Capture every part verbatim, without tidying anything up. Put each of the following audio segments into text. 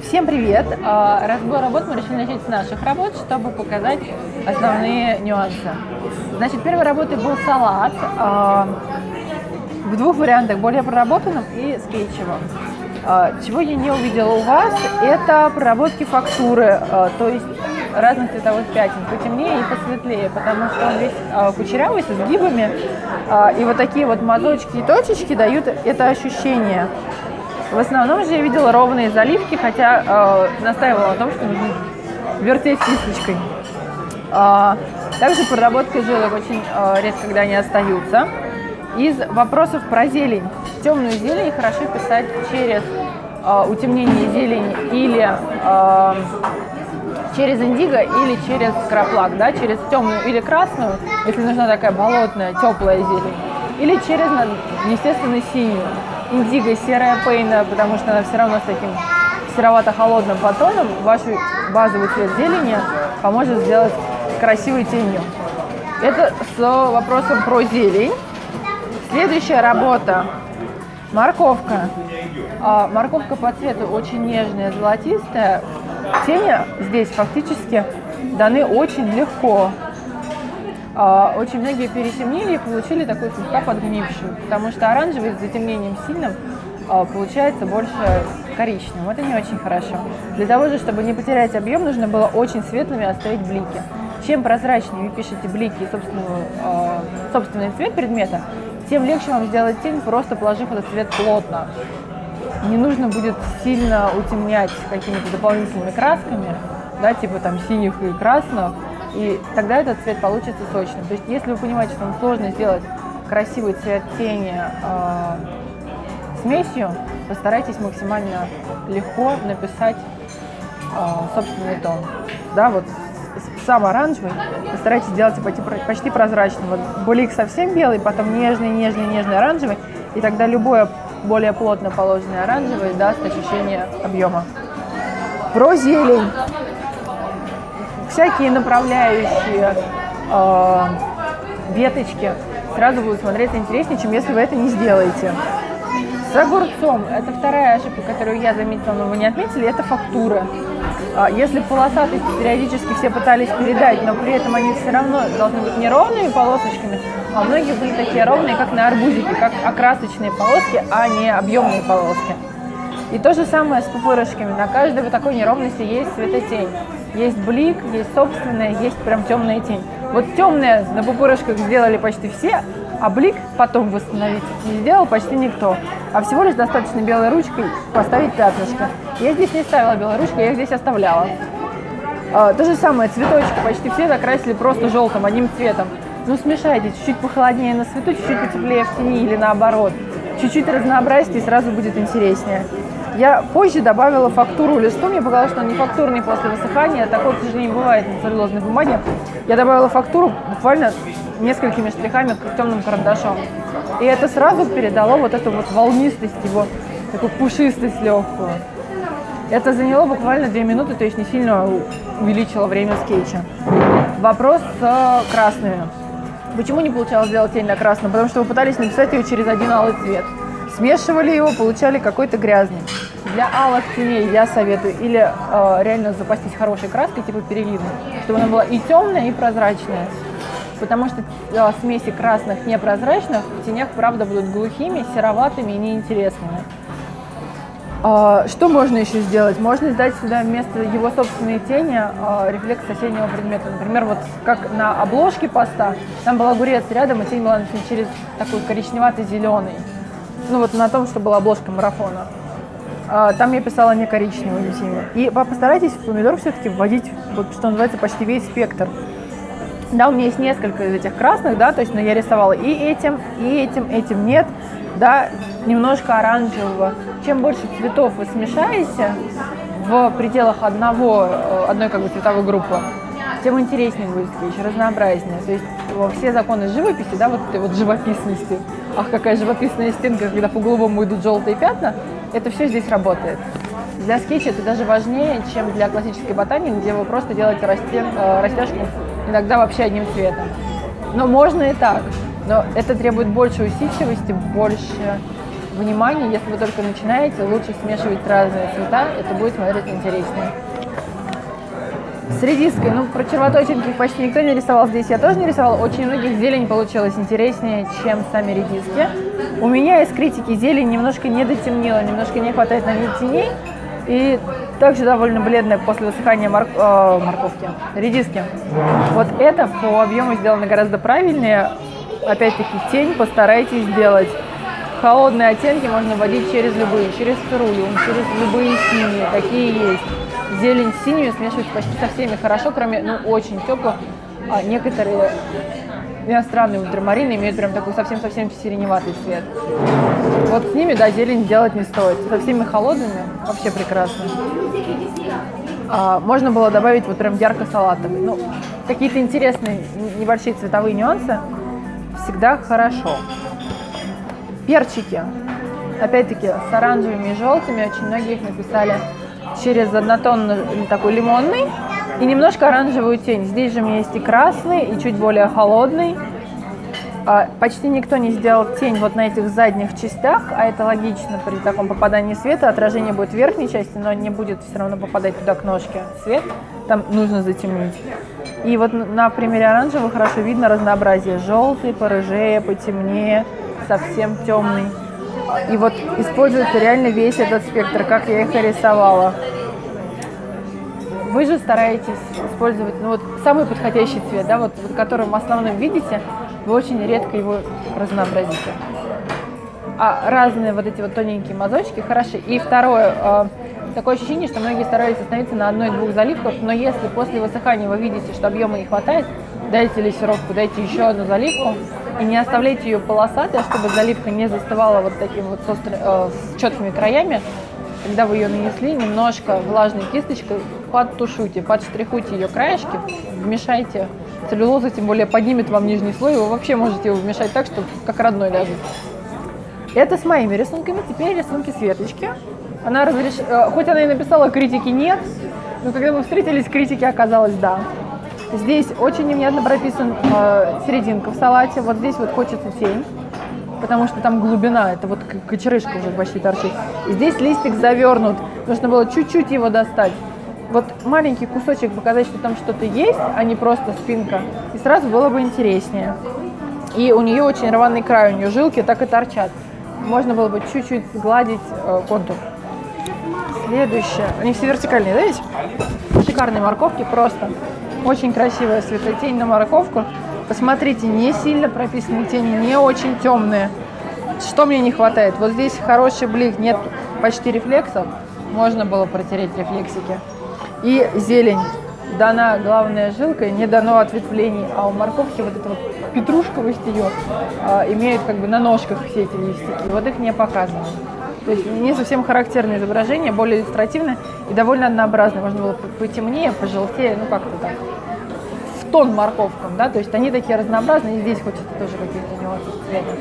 Всем привет! Разбор работ мы решили начать с наших работ, чтобы показать основные нюансы. Значит, первой работой был салат в двух вариантах, более проработанном и скетчевом. Чего я не увидела у вас, это проработки фактуры, то есть разных цветовых пятен, потемнее и посветлее, потому что он весь кучерявый, с изгибами, и вот такие вот мазочки и точечки дают это ощущение. В основном же я видела ровные заливки, хотя э, настаивала на том, что нужно вертеть кисточкой. Э, также проработка жилок очень э, редко, когда они остаются. Из вопросов про зелень. Темную зелень хорошо писать через э, утемнение зелени или э, через индиго, или через краплак, да, через темную или красную, если нужна такая болотная, теплая зелень, или через, естественно, синюю. Индиго, серая пейна, потому что она все равно с таким серовато-холодным подтоном, ваш базовый цвет зелени поможет сделать красивой тенью. Это с вопросом про зелень. Следующая работа – морковка. А, морковка по цвету очень нежная, золотистая. Тени здесь фактически даны очень легко. Очень многие перетемнили и получили такую слегка подгнившую, потому что оранжевый с затемнением сильным получается больше коричневым. Это не очень хорошо. Для того же, чтобы не потерять объем, нужно было очень светлыми оставить блики. Чем прозрачнее вы пишете блики и собственный цвет предмета, тем легче вам сделать тень, просто положив этот цвет плотно. Не нужно будет сильно утемнять какими-то дополнительными красками, да, типа там синих и красных, и тогда этот цвет получится сочным. То есть, если вы понимаете, что вам сложно сделать красивый цвет тени э, смесью, постарайтесь максимально легко написать э, собственный тон. Да, вот сам оранжевый постарайтесь сделать почти, почти прозрачным. Вот блик совсем белый, потом нежный, нежный, нежный оранжевый, и тогда любое более плотно положенный оранжевый даст ощущение объема. Про зелень. Всякие направляющие э, веточки сразу будут смотреться интереснее, чем если вы это не сделаете. С огурцом, это вторая ошибка, которую я заметила, но вы не отметили, это фактура. Если полосатость периодически все пытались передать, но при этом они все равно должны быть не ровными полосочками, а многие были такие ровные, как на арбузике, как окрасочные полоски, а не объемные полоски. И то же самое с пупырышками. На каждой вот такой неровности есть светотень. Есть блик, есть собственная, есть прям темная тень. Вот темная на пупырышках сделали почти все, а блик потом восстановить не сделал почти никто. А всего лишь достаточно белой ручкой поставить пятнышко. Я здесь не ставила белой ручкой, я их здесь оставляла. А, то же самое, цветочки почти все закрасили просто желтым, одним цветом. Ну смешайте, чуть-чуть похолоднее на свету, чуть-чуть потеплее в тени или наоборот. Чуть-чуть разнообразьте, и сразу будет интереснее. Я позже добавила фактуру листу, мне показалось, что он не фактурный после высыхания, такое, к сожалению, бывает на целлюлозной бумаге. Я добавила фактуру буквально несколькими штрихами темным карандашом. И это сразу передало вот эту вот волнистость, его такую пушистость легкую. Это заняло буквально две минуты, то есть не сильно увеличило время скетча. Вопрос с красными. Почему не получалось сделать тень на красном? Потому что вы пытались написать ее через один алый цвет. Смешивали его, получали какой-то грязный. Для алых теней я советую или э, реально запастись хорошей краской, типа переливной, чтобы она была и темная, и прозрачная. Потому что э, смеси красных непрозрачных в тенях, правда, будут глухими, сероватыми и неинтересными. Э, что можно еще сделать? Можно сдать сюда вместо его собственной тени э, рефлекс соседнего предмета. Например, вот как на обложке поста, там был огурец рядом, и тень была через такой коричневатый-зеленый. Ну вот на том, что была обложка марафона. Там я писала не коричневыми тенями. И постарайтесь в помидор все-таки вводить, вот, что называется, почти весь спектр. Да, у меня есть несколько из этих красных, да, то есть, но я рисовала и этим, и этим, этим нет, да, немножко оранжевого. Чем больше цветов вы смешаете в пределах одного, одной как бы цветовой группы, тем интереснее будет скетч, разнообразнее. То есть все законы живописи, да, вот этой вот живописности. Ах, какая живописная стенка, когда по голубому идут желтые пятна, это все здесь работает. Для скетча это даже важнее, чем для классической ботаники, где вы просто делаете расте, растяжку иногда вообще одним цветом. Но можно и так, но это требует больше усидчивости, больше внимание, если вы только начинаете, лучше смешивать разные цвета, это будет смотреться интереснее. С редиской, ну, про червоточинки почти никто не рисовал, здесь я тоже не рисовала. Очень у многих зелень получилась интереснее, чем сами редиски. У меня из критики зелень немножко не дотемнила, немножко не хватает на ней теней. И также довольно бледная после высыхания мор... э, морковки, редиски. Вот это по объему сделано гораздо правильнее. Опять-таки тень постарайтесь сделать. Холодные оттенки можно вводить через любые, через цирулиум, через любые синие, такие есть. Зелень синюю смешивать почти со всеми хорошо, кроме, ну, очень теплых. А некоторые иностранные ультрамарины имеют прям такой совсем-совсем сиреневатый цвет. Вот с ними, да, зелень делать не стоит. Со всеми холодными вообще прекрасно. А, можно было добавить вот прям ярко-салатовый. Ну, какие-то интересные небольшие цветовые нюансы всегда хорошо. Перчики. Опять-таки с оранжевыми и желтыми очень многие их написали через однотонный такой лимонный и немножко оранжевую тень. Здесь же у меня есть и красный, и чуть более холодный. А, почти никто не сделал тень вот на этих задних частях, а это логично при таком попадании света. Отражение будет в верхней части, но не будет все равно попадать туда к ножке свет. Там нужно затемнить. И вот на примере оранжевого хорошо видно разнообразие. Желтый, порыжее, потемнее, совсем темный. И вот используется реально весь этот спектр, как я их и рисовала. Вы же стараетесь использовать, ну, вот самый подходящий цвет, да, вот, вот который в основном видите, вы очень редко его разнообразите. А разные вот эти вот тоненькие мазочки хороши. И второе, э, такое ощущение, что многие стараются остановиться на одной-двух заливках, но если после высыхания вы видите, что объема не хватает, дайте лессировку, дайте еще одну заливку. И не оставляйте ее полосатой, чтобы заливка не застывала вот таким вот с, остр... э, с четкими краями. Когда вы ее нанесли, немножко влажной кисточкой подтушуйте, подштрихуйте ее краешки, вмешайте целлюлозу, тем более поднимет вам нижний слой, вы вообще можете его вмешать так, что как родной ляжет. Это с моими рисунками, теперь рисунки Светочки. Она разреш... э, хоть она и написала критики нет, но когда мы встретились, критики оказалось да. Здесь очень невнятно прописан э, серединка в салате. Вот здесь вот хочется тень, потому что там глубина, это вот кочерышка уже почти торчит. И здесь листик завернут, нужно было чуть-чуть его достать. Вот маленький кусочек показать, что там что-то есть, а не просто спинка, и сразу было бы интереснее. И у нее очень рваный край, у нее жилки так и торчат. Можно было бы чуть-чуть сгладить э, контур. Следующее. Они все вертикальные, да, видите? Шикарные морковки просто. Очень красивая светотень на морковку. Посмотрите, не сильно прописанные тени, не очень темные. Что мне не хватает? Вот здесь хороший блик, нет почти рефлексов. Можно было протереть рефлексики. И зелень. Дана главная жилка, не дано ответвлений. А у морковки вот эта вот петрушковость ее а, имеют как бы на ножках все эти листики. Вот их не показано. То есть не совсем характерное изображение, более иллюстративное и довольно однообразное. Можно было потемнее, пожелтее, ну как-то так. В тон морковкам, да, то есть они такие разнообразные, и здесь хочется тоже каких-то нюансов цвета.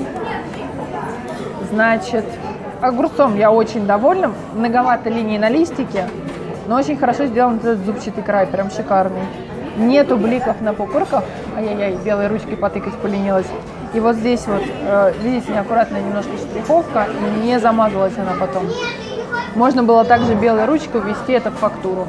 Значит, огурцом я очень довольна. Многовато линий на листике, но очень хорошо сделан этот зубчатый край, прям шикарный. Нету бликов на пупырках. Ай-яй-яй, белой ручкой потыкать поленилась. И вот здесь вот, э, видите, неаккуратная немножко штриховка, и не замазалась она потом. Можно было также белой ручкой ввести это в фактуру.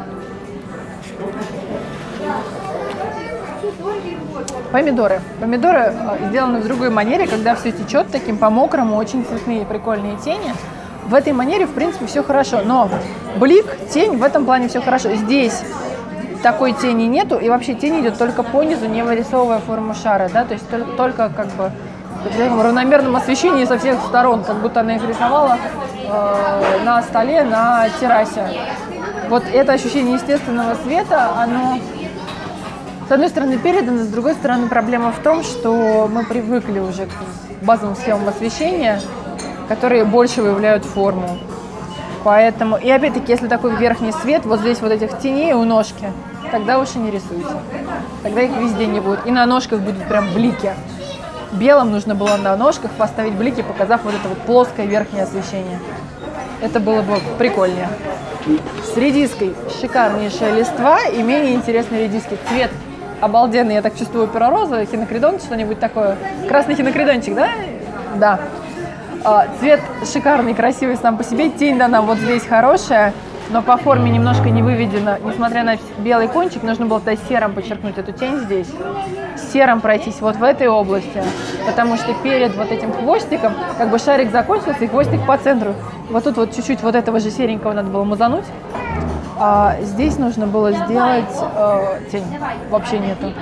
Помидоры. Помидоры э, сделаны в другой манере, когда все течет таким по-мокрому, очень цветные прикольные тени. В этой манере, в принципе, все хорошо, но блик, тень, в этом плане все хорошо. Здесь такой тени нету, и вообще тень идет только по низу, не вырисовывая форму шара, да, то есть только, только как бы в равномерном освещении со всех сторон, как будто она их рисовала э, на столе, на террасе. Вот это ощущение естественного света, оно с одной стороны передано, с другой стороны проблема в том, что мы привыкли уже к базовым схемам освещения, которые больше выявляют форму. Поэтому, и опять-таки, если такой верхний свет, вот здесь вот этих теней у ножки, тогда уж и не рисуйте. Тогда их везде не будет. И на ножках будут прям блики. Белым нужно было на ножках поставить блики, показав вот это вот плоское верхнее освещение. Это было бы прикольнее. С редиской шикарнейшая листва и менее интересный редиски. Цвет обалденный, я так чувствую, перо-розовый, хинокридон, что-нибудь такое. Красный хинокридончик, да? Да. Цвет шикарный, красивый сам по себе. Тень дана вот здесь хорошая, но по форме немножко не выведена. Несмотря на белый кончик, нужно было тогда серым подчеркнуть эту тень здесь. Серым пройтись вот в этой области, потому что перед вот этим хвостиком как бы шарик закончился и хвостик по центру. Вот тут вот чуть-чуть вот этого же серенького надо было мазануть. А здесь нужно было сделать э, тень. Вообще нету.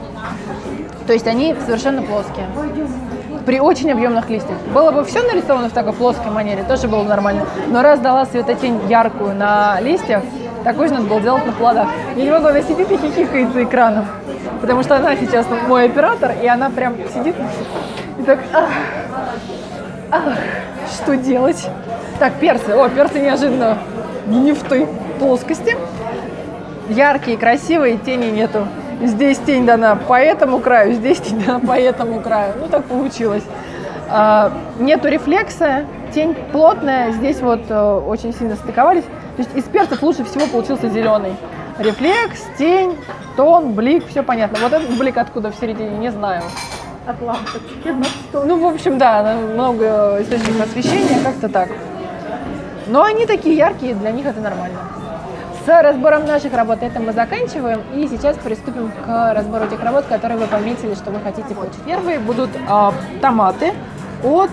То есть они совершенно плоские. При очень объемных листьях. Было бы все нарисовано в такой плоской манере, тоже было бы нормально. Но раз дала светотень яркую на листьях, такой же надо было делать на плодах. Я не могу, она сидит и хихикает за экраном. Потому что она сейчас мой оператор, и она прям сидит и так... Ах, ах, что делать? Так, перцы. О, перцы неожиданно не в той плоскости. Яркие, красивые, тени нету. Здесь тень дана по этому краю, здесь тень дана по этому краю. Ну, так получилось. А, нету рефлекса, тень плотная, здесь вот а, очень сильно стыковались. То есть из перцев лучше всего получился зеленый. Рефлекс, тень, тон, блик, все понятно. Вот этот блик откуда в середине, не знаю. От лампочки. Ну, в общем, да, много источников освещения, как-то так. Но они такие яркие, для них это нормально. С разбором наших работ это мы заканчиваем, и сейчас приступим к разбору тех работ, которые вы пометили, что вы хотите получить. Первые будут э, томаты от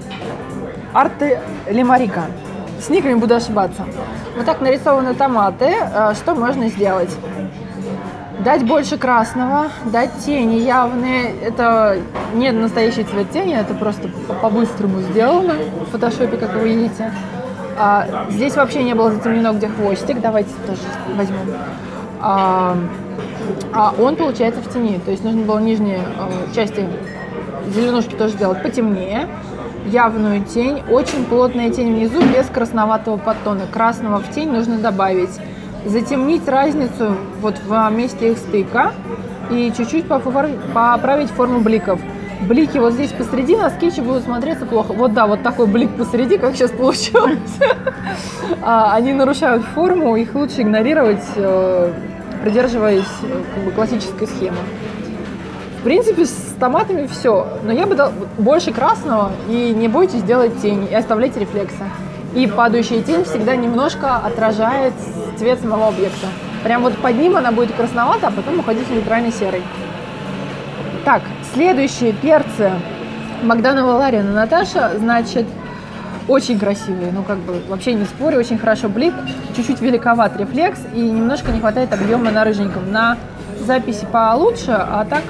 Арте Лемарика. С никами буду ошибаться. Вот так нарисованы томаты. Э, что можно сделать? Дать больше красного, дать тени явные. Это не настоящий цвет тени, это просто по-быстрому сделано в фотошопе, как вы видите. А, здесь вообще не было затемнено, где хвостик. Давайте тоже возьмем. А, а он получается в тени. То есть нужно было нижние а, части зеленушки тоже сделать потемнее. Явную тень. Очень плотная тень внизу без красноватого подтона. Красного в тень нужно добавить. Затемнить разницу вот в месте их стыка. И чуть-чуть поправить форму бликов. Блики вот здесь посреди на скетче будут смотреться плохо. Вот да, вот такой блик посреди, как сейчас получилось. Они нарушают форму, их лучше игнорировать, придерживаясь как бы классической схемы. В принципе, с томатами все. Но я бы дал больше красного, и не бойтесь делать тень, и оставляйте рефлексы. И падающая тень всегда немножко отражает цвет самого объекта. Прям вот под ним она будет красновата, а потом уходить в нейтральный серый. Так, следующие перцы. Богданова Ларина Наташа, значит, очень красивые, ну как бы вообще не спорю, очень хорошо блик, чуть-чуть великоват рефлекс и немножко не хватает объема на рыженьком. На записи получше, а так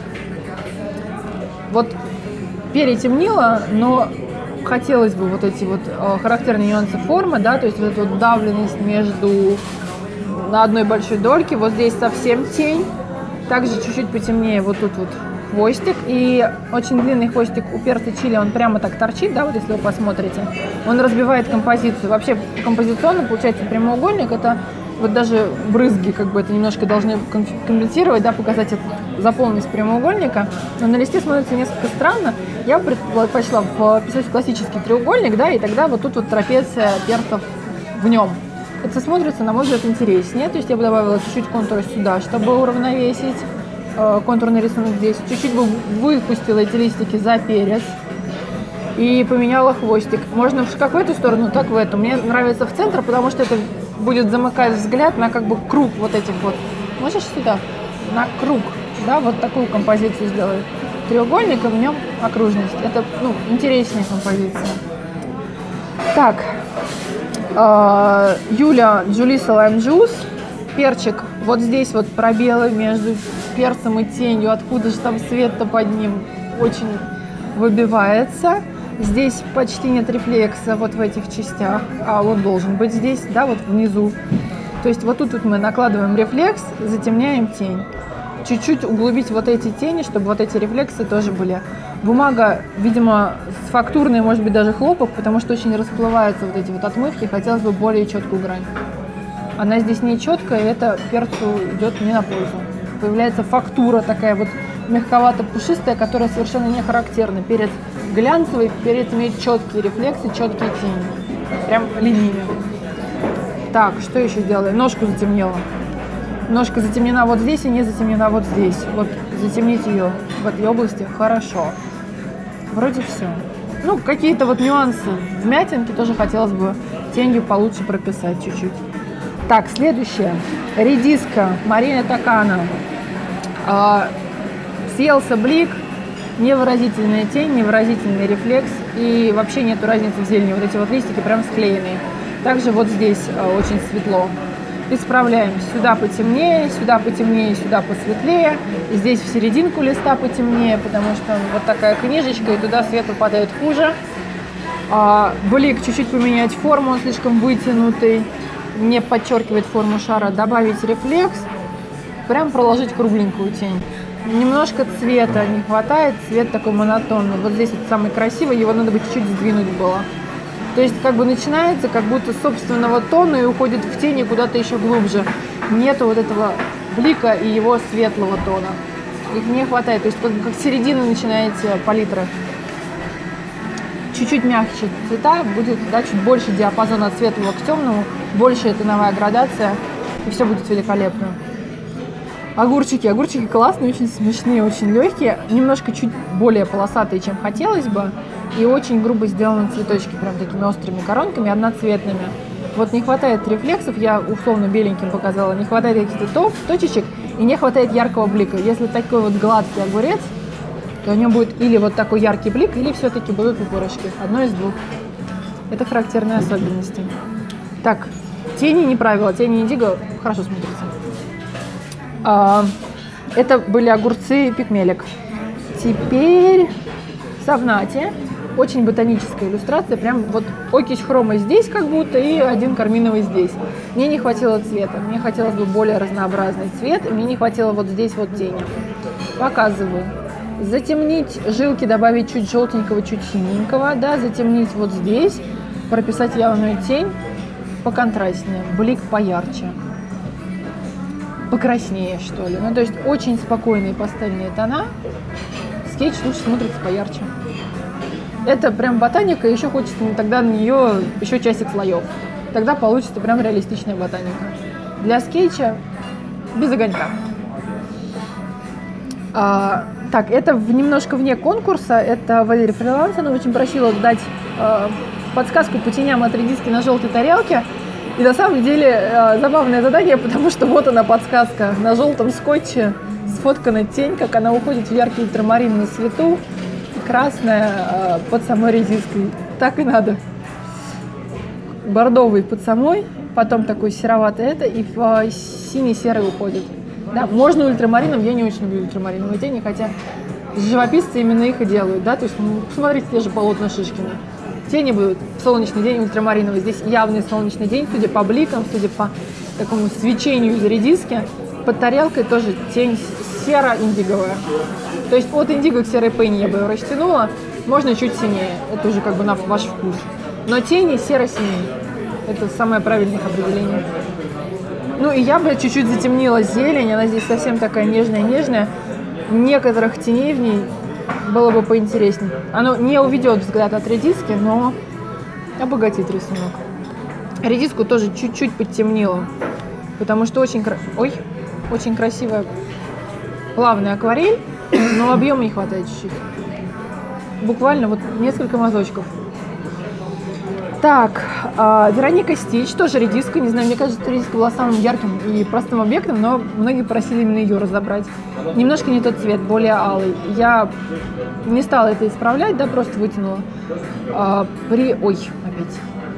вот перетемнило, но хотелось бы вот эти вот э, характерные нюансы формы, да, то есть вот эту вот давленность между на одной большой дольке, вот здесь совсем тень, также чуть-чуть потемнее вот тут вот хвостик, и очень длинный хвостик у перца чили, он прямо так торчит, да, вот если вы посмотрите, он разбивает композицию. Вообще композиционно получается прямоугольник, это вот даже брызги как бы это немножко должны компенсировать, да, показать эту заполненность прямоугольника, но на листе смотрится несколько странно. Я предпочла вписать классический треугольник, да, и тогда вот тут вот трапеция перцев в нем. Это смотрится, на мой взгляд, интереснее, то есть я бы добавила чуть-чуть контура сюда, чтобы уравновесить контурный рисунок здесь. Чуть-чуть бы выпустила эти листики за перец и поменяла хвостик. Можно как в эту сторону, так в эту. Мне нравится в центр, потому что это будет замыкать взгляд на как бы круг вот этих вот. Можешь сюда? На круг. Да, вот такую композицию сделаю. Треугольник, и в нем окружность. Это, ну, интересная композиция. Так. Э, Юля Джулиса Лайм Джус. Перчик. Вот здесь вот пробелы между перцем и тенью. Откуда же там свет-то под ним очень выбивается. Здесь почти нет рефлекса вот в этих частях, а он должен быть здесь, да, вот внизу. То есть вот тут вот мы накладываем рефлекс, затемняем тень. Чуть-чуть углубить вот эти тени, чтобы вот эти рефлексы тоже были. Бумага, видимо, с фактурной, может быть, даже хлопок, потому что очень расплываются вот эти вот отмывки. Хотелось бы более четкую грань. Она здесь не четкая, и это перцу идет не на пользу. Появляется фактура такая вот мягковато-пушистая, которая совершенно не характерна. Перец глянцевый, перец имеет четкие рефлексы, четкие тени. Прям линиями. Так, что еще делаем? Ножку затемнила. Ножка затемнена вот здесь и не затемнена вот здесь. Вот затемнить ее в этой области хорошо. Вроде все. Ну, какие-то вот нюансы вмятинки тоже хотелось бы тенью получше прописать чуть-чуть. Так, следующее. Редиска Марина Такана. А, съелся блик, невыразительная тень, невыразительный рефлекс. И вообще нету разницы в зелени. Вот эти вот листики прям склеенные. Также вот здесь а, очень светло. Исправляем. Сюда потемнее, сюда потемнее, сюда посветлее. И здесь в серединку листа потемнее, потому что вот такая книжечка, и туда свет попадает хуже. А, блик чуть-чуть поменять форму, он слишком вытянутый, не подчеркивает форму шара. Добавить рефлекс, прям проложить кругленькую тень. Немножко цвета не хватает, цвет такой монотонный. Вот здесь вот самый красивый, его надо бы чуть-чуть сдвинуть было. То есть как бы начинается как будто собственного тона и уходит в тени куда-то еще глубже. Нету вот этого блика и его светлого тона. Их не хватает. То есть как, как середина начинается палитра. Чуть-чуть мягче цвета, будет, да, чуть больше диапазон от светлого к темному, большая тоновая градация, и все будет великолепно. Огурчики. Огурчики классные, очень смешные, очень легкие, немножко чуть более полосатые, чем хотелось бы, и очень грубо сделаны цветочки, прям такими острыми коронками, одноцветными. Вот не хватает рефлексов, я условно беленьким показала, не хватает каких-то точечек и не хватает яркого блика. Если такой вот гладкий огурец, то у него будет или вот такой яркий блик, или все-таки будут пупырышки. Одно из двух. Это характерные особенности. Так, тени не правило, тени индиго хорошо смотрятся. А, это были огурцы пикмелик. Теперь Савнати. Очень ботаническая иллюстрация. Прям вот окись хрома здесь как будто и один карминовый здесь. Мне не хватило цвета. Мне хотелось бы более разнообразный цвет. И мне не хватило вот здесь вот тени. Показываю. Затемнить жилки, добавить чуть желтенького, чуть синенького. Да, затемнить вот здесь. Прописать явную тень. Поконтрастнее. Блик поярче. Покраснее, что ли. Ну, то есть очень спокойные пастельные тона. Скетч лучше смотрится поярче. Это прям ботаника, еще хочется тогда на нее еще часик слоев. Тогда получится прям реалистичная ботаника. Для скетча без огонька. А, так, это в, немножко вне конкурса. Это Валерия Фриланс. Она очень просила дать а, подсказку по теням от редиски на желтой тарелке. И на самом деле а, забавное задание, потому что вот она подсказка. На желтом скотче сфоткана тень, как она уходит в яркий ультрамарин на свету. Красная э, под самой редиской. Так и надо. Бордовый под самой, потом такой сероватый это, и в э, синий-серый уходит. Да, можно ультрамарином, я не очень люблю ультрамариновые тени, хотя живописцы именно их и делают. Да? То есть, ну, посмотрите те же полотна Шишкина. Тени будут в солнечный день ультрамариновый. Здесь явный солнечный день, судя по бликам, судя по такому свечению из редиски. Под тарелкой тоже тень серо-индиговая. То есть от индиго к серой пенни я бы его растянула. Можно чуть синее. Это уже как бы на ваш вкус. Но тени серо-синие. Это самое правильное определение. Ну и я бы чуть-чуть затемнила зелень. Она здесь совсем такая нежная-нежная. Некоторых теней в ней было бы поинтереснее. Оно не уведет взгляд от редиски, но обогатит рисунок. Редиску тоже чуть-чуть подтемнила. Потому что очень, кра... Ой, очень красивая плавная акварель, но объема не хватает чуть-чуть. Буквально вот несколько мазочков. Так, э, Вероника Стич, тоже редиска. Не знаю, мне кажется, редиска была самым ярким и простым объектом, но многие просили именно ее разобрать. Немножко не тот цвет, более алый. Я не стала это исправлять, да, просто вытянула. Э, при... Ой, опять.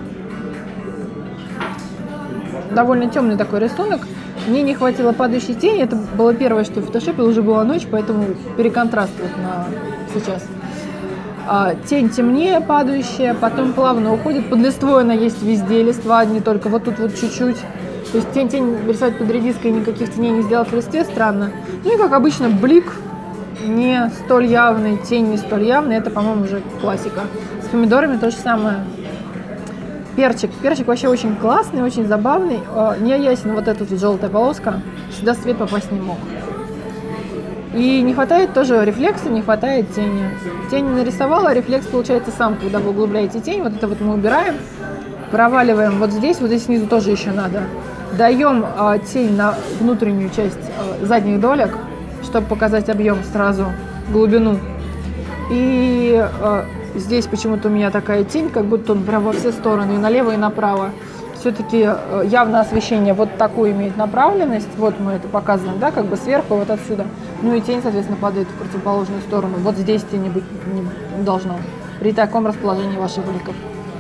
Довольно темный такой рисунок. Мне не хватило падающей тени. Это было первое, что в фотошопе, уже была ночь, поэтому переконтраст вот на сейчас. А, тень темнее падающая, потом плавно уходит. Под листвой она есть везде, листва не только вот тут вот чуть-чуть. То есть тень-тень рисовать под редиской, никаких теней не сделать в листе, странно. Ну и как обычно блик не столь явный, тень не столь явный. Это, по-моему, уже классика. С помидорами то же самое. Перчик. Перчик вообще очень классный, очень забавный. Не ясен вот эта вот желтая полоска. Сюда свет попасть не мог. И не хватает тоже рефлекса, не хватает тени. Тень нарисовала, рефлекс получается сам, когда вы углубляете тень. Вот это вот мы убираем, проваливаем вот здесь, вот здесь снизу тоже еще надо. Даем э, тень на внутреннюю часть э, задних долек, чтобы показать объем сразу, глубину. И э, Здесь почему-то у меня такая тень, как будто он прям во все стороны, и налево, и направо. Все-таки явно освещение вот такую имеет направленность. Вот мы это показываем, да, как бы сверху, вот отсюда. Ну и тень, соответственно, падает в противоположную сторону. Вот здесь тени быть не должно при таком расположении ваших бликов.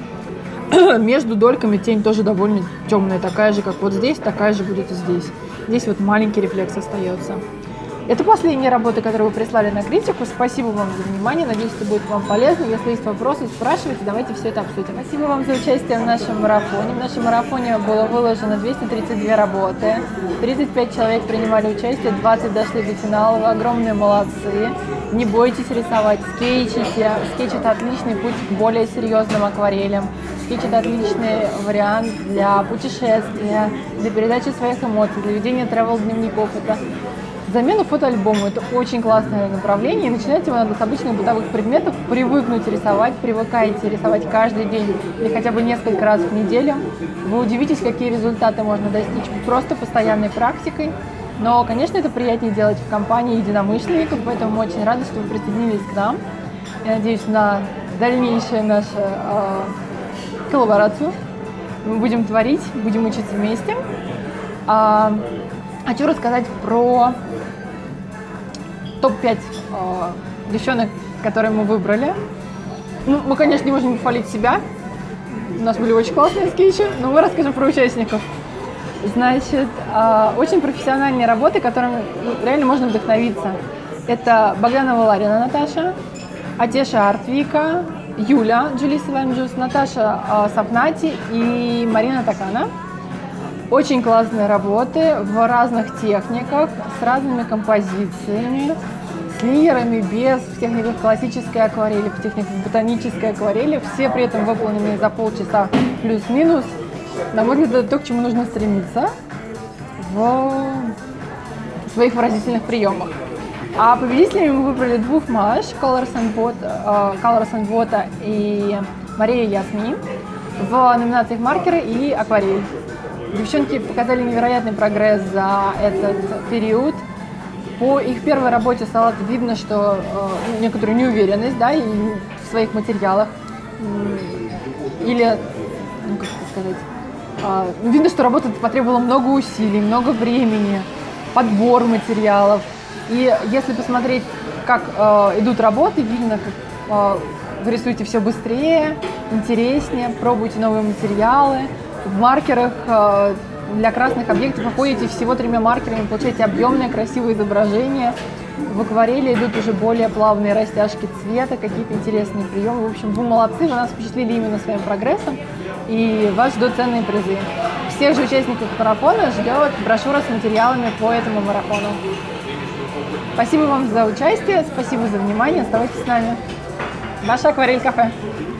Между дольками тень тоже довольно темная, такая же, как вот здесь, такая же будет и здесь. Здесь вот маленький рефлекс остается. Это последняя работа, которую вы прислали на критику. Спасибо вам за внимание. Надеюсь, это будет вам полезно. Если есть вопросы, спрашивайте. Давайте все это обсудим. Спасибо вам за участие в нашем марафоне. В нашем марафоне было выложено двести тридцать две работы. тридцать пять человек принимали участие, двадцать дошли до финала. Вы огромные молодцы. Не бойтесь рисовать. Скетчите. Скетч – это отличный путь к более серьезным акварелям. Скетч – это отличный вариант для путешествия, для передачи своих эмоций, для ведения travel-дневников. Это замена фотоальбому – это очень классное направление, и начинать его надо с обычных бытовых предметов, привыкнуть рисовать, привыкайте рисовать каждый день или хотя бы несколько раз в неделю. Вы удивитесь, какие результаты можно достичь просто постоянной практикой. Но, конечно, это приятнее делать в компании единомышленников, поэтому мы очень рады, что вы присоединились к нам. Я надеюсь на дальнейшую нашу э, коллаборацию. Мы будем творить, будем учиться вместе. А, хочу рассказать про топ пять э, девчонок, которые мы выбрали. Ну, мы, конечно, не можем похвалить себя. У нас были очень классные скетчи, но мы расскажем про участников. Значит, э, очень профессиональные работы, которыми ну, реально можно вдохновиться. Это Богданова Ларина Наташа, Атеша Артвика, Юля Джулис Ваймджус, Наташа э, Сафнати и Марина Такана. Очень классные работы в разных техниках, с разными композициями, с лиерами, без, в техниках классической акварели, в техниках ботанической акварели. Все при этом выполнены за полчаса плюс-минус. На мой взгляд, это то, к чему нужно стремиться в своих выразительных приемах. А победителями мы выбрали двух Маш, Colors and Water, Colors and Water и Мария Ясми в номинациях маркеры и акварель. Девчонки показали невероятный прогресс за этот период. По их первой работе стало видно, что э, некоторую неуверенность, да, и в своих материалах. Или, ну как это сказать, э, видно, что работа потребовала много усилий, много времени, подбор материалов. И если посмотреть, как э, идут работы, видно, как э, вы рисуете все быстрее, интереснее, пробуйте новые материалы. В маркерах э, для красных объектов вы ходите всего тремя маркерами, получаете объемное, красивое изображение. В акварели идут уже более плавные растяжки цвета, какие-то интересные приемы. В общем, вы молодцы, вы нас впечатлили именно своим прогрессом, и вас ждут ценные призы. Всех же участников марафона ждет брошюра с материалами по этому марафону. Спасибо вам за участие, спасибо за внимание, оставайтесь с нами. Ваше акварель кафе.